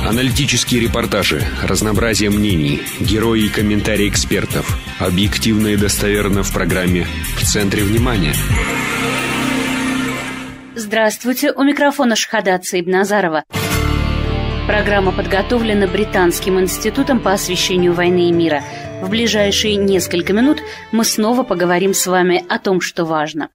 Аналитические репортажи, разнообразие мнений, герои и комментарии экспертов. Объективно и достоверно в программе «В центре внимания». Здравствуйте, у микрофона Шахада Цейбназарова. Программа подготовлена Британским институтом по освещению войны и мира. В ближайшие несколько минут мы снова поговорим с вами о том, что важно.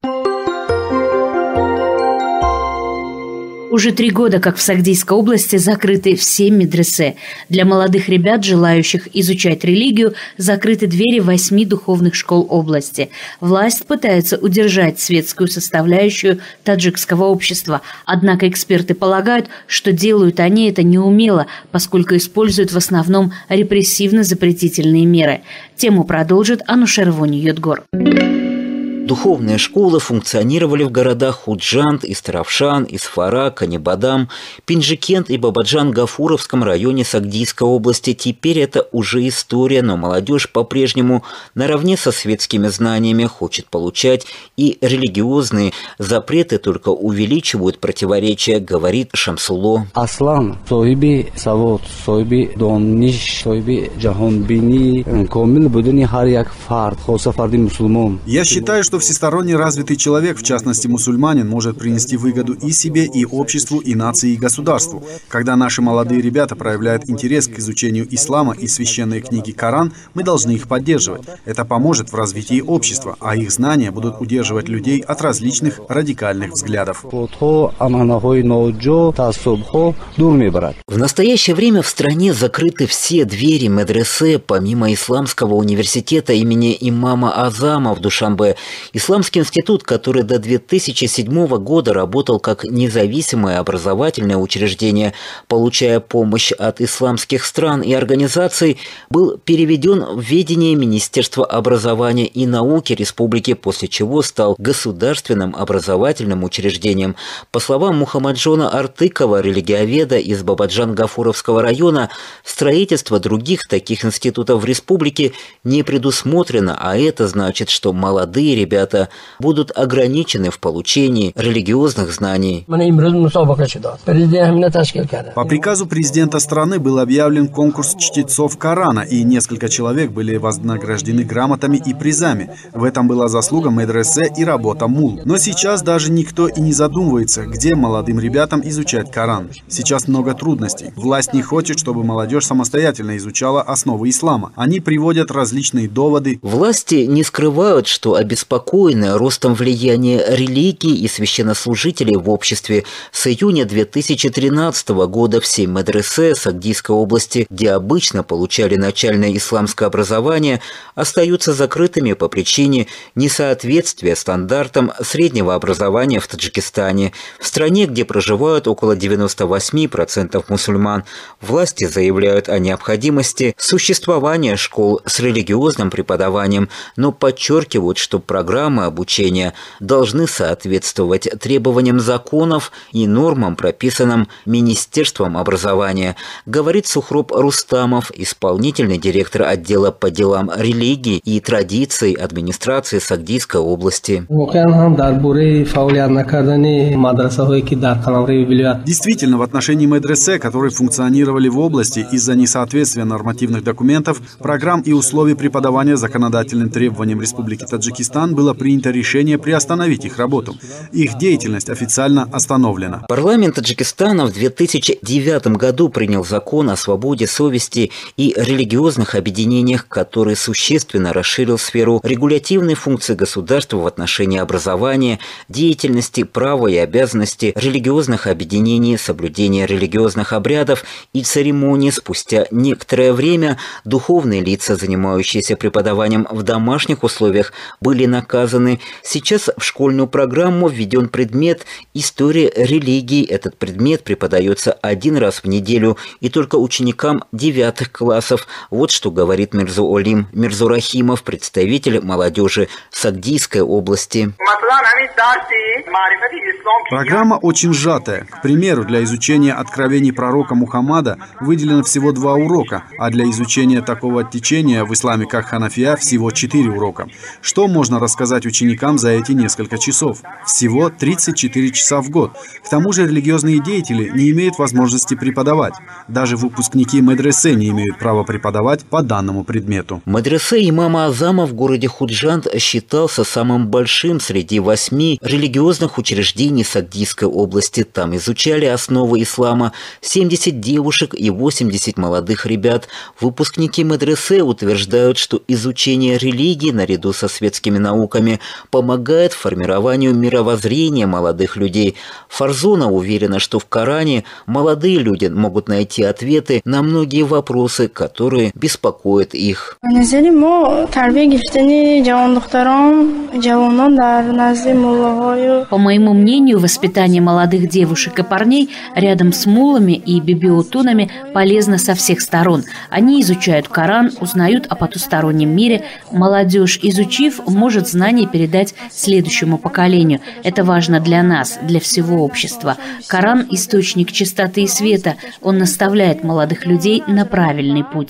Уже 3 года, как в Сагдийской области, закрыты все медресе. Для молодых ребят, желающих изучать религию, закрыты двери 8 духовных школ области. Власть пытается удержать светскую составляющую таджикского общества. Однако эксперты полагают, что делают они это неумело, поскольку используют в основном репрессивно-запретительные меры. Тему продолжит Анушер Йодгор. Духовные школы функционировали в городах Худжанд, Истаравшан, Исфара, Канибадам, Пинджикент и Бабаджан-Гафуровском районе Сагдийской области. Теперь это уже история, но молодежь по-прежнему наравне со светскими знаниями хочет получать, и религиозные запреты только увеличивают противоречия, говорит Шамсулло. Аслан, соиби савод, соиби дониш, соиби джахонбини, комил будуни хар як фард, хоса фарди мусульман. Я считаю, что всесторонне развитый человек, в частности мусульманин, может принести выгоду и себе, и обществу, и нации, и государству. Когда наши молодые ребята проявляют интерес к изучению ислама и священной книги Коран, мы должны их поддерживать. Это поможет в развитии общества, а их знания будут удерживать людей от различных радикальных взглядов. В настоящее время в стране закрыты все двери медресе, помимо Исламского университета имени имама Азама в Душанбе. Исламский институт, который до 2007 года работал как независимое образовательное учреждение, получая помощь от исламских стран и организаций, был переведен в ведение Министерства образования и науки республики, после чего стал государственным образовательным учреждением. По словам Мухаммаджона Артыкова, религиоведа из Бабаджан-Гафуровского района, строительство других таких институтов в республике не предусмотрено, а это значит, что молодые ребята будут ограничены в получении религиозных знаний. По приказу президента страны был объявлен конкурс чтецов Корана, и несколько человек были вознаграждены грамотами и призами. В этом была заслуга медресе и работа мул. Но сейчас даже никто и не задумывается, где молодым ребятам изучать Коран. Сейчас много трудностей. Власть не хочет, чтобы молодежь самостоятельно изучала основы ислама. Они приводят различные доводы. Власти не скрывают, что обеспокоены ростом влияния религии и священнослужителей в обществе. С июня 2013 года все медресе Сагдийской области, где обычно получали начальное исламское образование, остаются закрытыми по причине несоответствия стандартам среднего образования в Таджикистане. В стране, где проживают около 98% мусульман, власти заявляют о необходимости существования школ с религиозным преподаванием, но подчеркивают, что программы обучения должны соответствовать требованиям законов и нормам, прописанным Министерством образования, говорит Сухроб Рустамов, исполнительный директор отдела по делам религии и традиций администрации Сагдийской области. Действительно, в отношении медресе, которые функционировали в области из-за несоответствия нормативных документов, программ и условий преподавания законодательным требованиям Республики Таджикистан, было принято решение приостановить их работу. Их деятельность официально остановлена. Парламент Таджикистана в 2009 году принял закон о свободе совести и религиозных объединениях, который существенно расширил сферу регулятивной функции государства в отношении образования, деятельности, права и обязанностей религиозных объединений, соблюдения религиозных обрядов и церемоний. Спустя некоторое время духовные лица, занимающиеся преподаванием в домашних условиях, были наказаны. Сейчас в школьную программу введен предмет «История религии». Этот предмет преподается 1 раз в неделю и только ученикам 9 классов. Вот что говорит Мирзо-Олим Мирзо-Рахимов, представитель молодежи Сагдийской области. Программа очень сжатая. К примеру, для изучения откровений пророка Мухаммада выделено всего 2 урока, а для изучения такого течения в исламе, как ханафия, всего 4 урока. Что можно рассказать рассказать ученикам за эти несколько часов. Всего 34 часа в год. К тому же религиозные деятели не имеют возможности преподавать. Даже выпускники медресе не имеют права преподавать по данному предмету. Медресе имама Азама в городе Худжанд считался самым большим среди 8 религиозных учреждений Сагдийской области. Там изучали основы ислама 70 девушек и 80 молодых ребят. Выпускники медресе утверждают, что изучение религии наряду со светскими науками помогает формированию мировоззрения молодых людей. Фарзона уверена, что в Коране молодые люди могут найти ответы на многие вопросы, которые беспокоят их. По моему мнению, воспитание молодых девушек и парней рядом с муллами и бибиотунами полезно со всех сторон. Они изучают Коран, узнают о потустороннем мире. Молодежь, изучив, может знания передать следующему поколению. Это важно для нас, для всего общества. Коран – источник чистоты и света. Он наставляет молодых людей на правильный путь.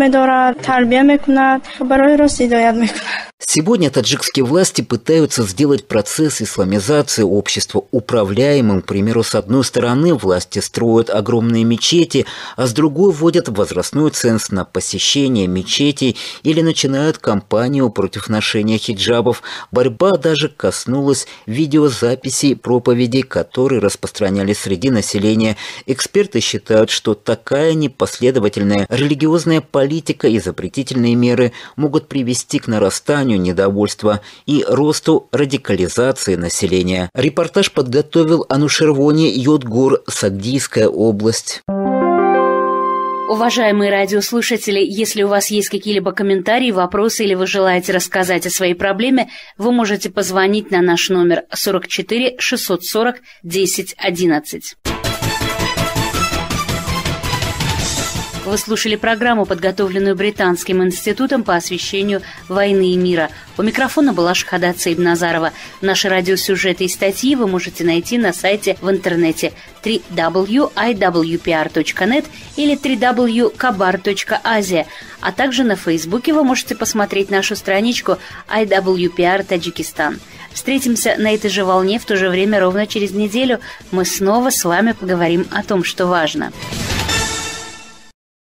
Сегодня таджикские власти пытаются сделать процесс исламизации общества управляемым. К примеру, с одной стороны власти строят огромные мечети, а с другой вводят возрастной ценз на посещение мечетей или начинают кампанию против ношения хиджабов. Борьба даже коснулась видеозаписей проповедей, которые распространялись среди населения. Эксперты считают, что такая непоследовательная религиозная политика и запретительные меры могут привести к нарастанию недовольства и росту радикализации населения. Репортаж подготовил Анушервони Йодгор, Сагдийская область. Уважаемые радиослушатели, если у вас есть какие-либо комментарии, вопросы или вы желаете рассказать о своей проблеме, вы можете позвонить на наш номер 44 640 10 11. Вы слушали программу, подготовленную Британским институтом по освещению войны и мира. У микрофона была Шахада Цейбназарова. Наши радиосюжеты и статьи вы можете найти на сайте в интернете www.iwpr.net или www.kabar.asia, а также на Фейсбуке вы можете посмотреть нашу страничку IWPR Таджикистан. Встретимся на этой же волне в то же время ровно через неделю. Мы снова с вами поговорим о том, что важно.